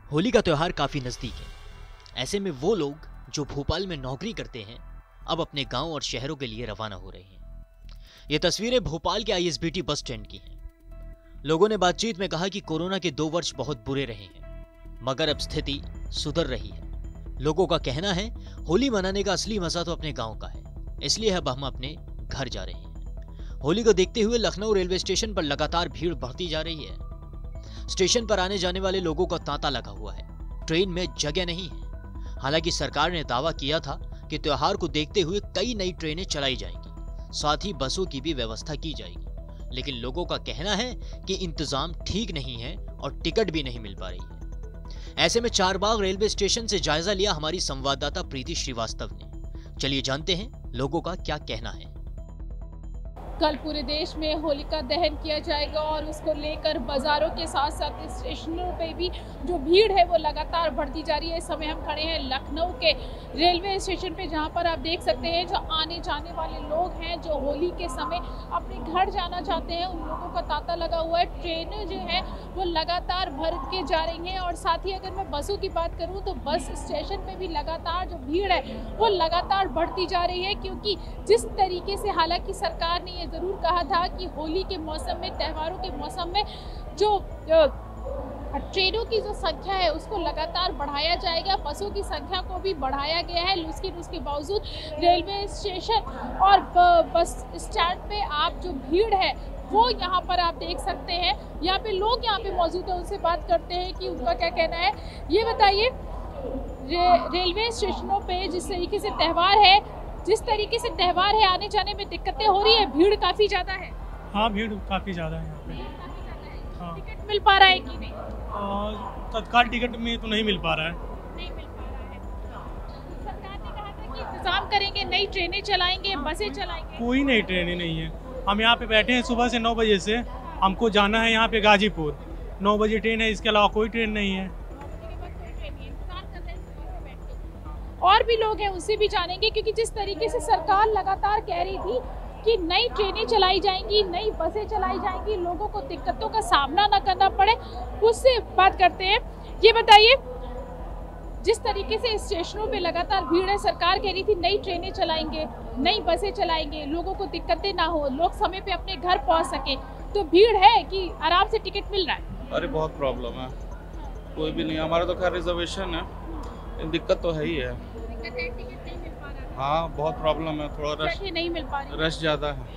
होली का त्योहार काफी नजदीक है। ऐसे में वो लोग जो भोपाल में नौकरी करते हैं अब अपने गांव और शहरों के लिए रवाना हो रहे हैं। ये तस्वीरें भोपाल के आईएसबीटी बस स्टैंड की हैं। लोगों ने बातचीत में कहा कि कोरोना के 2 वर्ष बहुत बुरे रहे हैं, मगर अब स्थिति सुधर रही है। लोगों का कहना है होली मनाने का असली मजा तो अपने गांव का है, इसलिए अब हम अपने घर जा रहे हैं। होली को देखते हुए लखनऊ रेलवे स्टेशन पर लगातार भीड़ बढ़ती जा रही है। स्टेशन पर आने जाने वाले लोगों का तांता लगा हुआ है। ट्रेन में जगह नहीं है। हालांकि सरकार ने दावा किया था कि त्योहार को देखते हुए कई नई ट्रेनें चलाई जाएंगी, साथ ही बसों की भी व्यवस्था की जाएगी, लेकिन लोगों का कहना है कि इंतजाम ठीक नहीं है और टिकट भी नहीं मिल पा रही है। ऐसे में चारबाग रेलवे स्टेशन से जायजा लिया हमारी संवाददाता प्रीति श्रीवास्तव ने। चलिए जानते हैं लोगों का क्या कहना है। कल पूरे देश में होलिका दहन किया जाएगा और उसको लेकर बाजारों के साथ साथ स्टेशनों पे भी जो भीड़ है वो लगातार बढ़ती जा रही है। इस समय हम खड़े हैं लखनऊ के रेलवे स्टेशन पे, जहां पर आप देख सकते हैं जो आने जाने वाले लोग हैं जो होली के समय अपने घर जाना चाहते हैं, उन लोगों का तांता लगा हुआ है। ट्रेनें जो है वो लगातार भर के जा रही हैं और साथ ही अगर मैं बसों की बात करूँ तो बस स्टेशन पे भी लगातार जो भीड़ है वो लगातार बढ़ती जा रही है, क्योंकि जिस तरीके से हालांकि सरकार ने जरूर कहा था कि होली के मौसम में, त्योहारों के मौसम में जो ट्रेनों की जो संख्या है उसको लगातार बढ़ाया जाएगा, बसों की संख्या को भी बढ़ाया गया है। लेकिन उसके बावजूद रेलवे स्टेशन और बस स्टैंड पे आप जो भीड़ है वो यहाँ पर आप देख सकते हैं। यहाँ पे लोग यहाँ पे मौजूद है, उनसे बात करते हैं कि उनका क्या कहना है। ये बताइए, रेलवे स्टेशनों पे जिस तरीके से त्योहार है, आने जाने में दिक्कतें हो रही है, भीड़ काफी ज्यादा है। हाँ, भीड़ काफी ज्यादा है यहाँ पे। हाँ। टिकट मिल पा रहा है कि नहीं? तत्काल टिकट में तो नहीं मिल पा रहा है। सरकार ने कहा था कि इंतजाम करेंगे, नई ट्रेनें चलाएंगे, बसें चलाएंगे। कोई नई ट्रेनें नहीं है। हम यहाँ पे बैठे हैं सुबह से 9 बजे से। हमको जाना है यहाँ पे गाजीपुर। 9 बजे ट्रेन है, इसके अलावा कोई ट्रेन नहीं है। और भी लोग हैं, उनसे भी जानेंगे, क्योंकि जिस तरीके से सरकार लगातार कह रही थी कि नई ट्रेनें चलाई जाएंगी, नई बसें चलाई जाएंगी, लोगों को दिक्कतों का सामना न करना पड़े, उससे बात करते हैं। ये बताइए, जिस तरीके से स्टेशनों पे लगातार भीड़ है, सरकार कह रही थी नई ट्रेनें चलाएंगे, नई बसें चलाएंगे, लोगों को दिक्कतें ना हो, लोग समय पे अपने घर पहुंच सके, तो भीड़ है कि आराम से टिकट मिल रहा है? अरे बहुत प्रॉब्लम है, कोई भी नहीं। हमारा तो खैर रिजर्वेशन है, दिक्कत तो है ही है। टिकट नहीं मिल पा रहा है। हाँ, बहुत प्रॉब्लम है, थोड़ा रश नहीं मिल पा रही, रश ज़्यादा है।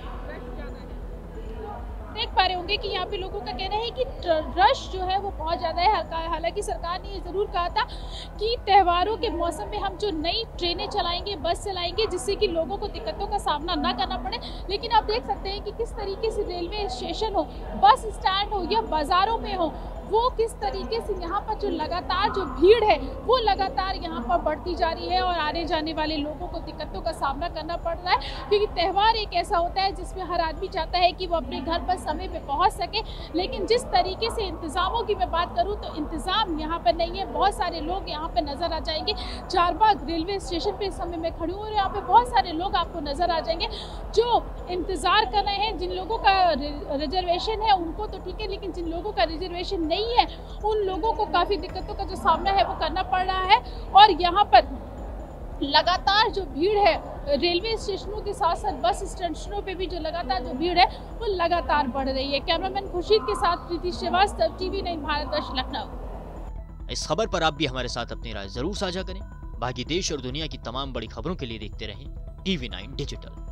देख पा रहे होंगे कि यहाँ पे लोगों का कहना है कि रश जो है वो बहुत ज़्यादा है। हालांकि सरकार ने ये ज़रूर कहा था कि त्योहारों के मौसम में हम जो नई ट्रेनें चलाएंगे, बस चलाएंगे, जिससे कि लोगों को दिक्कतों का सामना ना करना पड़े। लेकिन आप देख सकते हैं कि किस तरीके से रेलवे स्टेशन हो, बस स्टैंड हो या बाज़ारों में हो, वो किस तरीके से यहाँ पर जो लगातार जो भीड़ है वो लगातार यहाँ पर बढ़ती जा रही है और आने जाने वाले लोगों को दिक्कतों का सामना करना पड़ रहा है। क्योंकि त्यौहार एक ऐसा होता है जिसमें हर आदमी चाहता है कि वो अपने घर पर समय पे पहुँच सके, लेकिन जिस तरीके से इंतज़ामों की मैं बात करूँ तो इंतज़ाम यहाँ पर नहीं है। बहुत सारे लोग यहाँ पर नज़र आ जाएंगे। चारबाग रेलवे स्टेशन पर इस समय मैं खड़ी हूँ और यहाँ पर बहुत सारे लोग आपको नज़र आ जाएंगे जो इंतज़ार कर रहे हैं। जिन लोगों का रिजर्वेशन है उनको तो ठीक है, लेकिन जिन लोगों का रिजर्वेशन नहीं है उन लोगों को काफी दिक्कतों का जो सामना है वो करना पड़ रहा है। और यहाँ पर लगातार जो भीड़ है रेलवे स्टेशनों के साथ साथ बस स्टेशनों पे भी जो लगातार जो भीड़ है वो लगातार बढ़ रही है। कैमरामैन खुर्शीद के साथ प्रीति श्रीवास्तव, TV9 भारतवर्ष, लखनऊ। इस खबर पर आप भी हमारे साथ अपनी राय जरूर साझा करें। बाकी देश और दुनिया की तमाम बड़ी खबरों के लिए देखते रहें TV9 डिजिटल।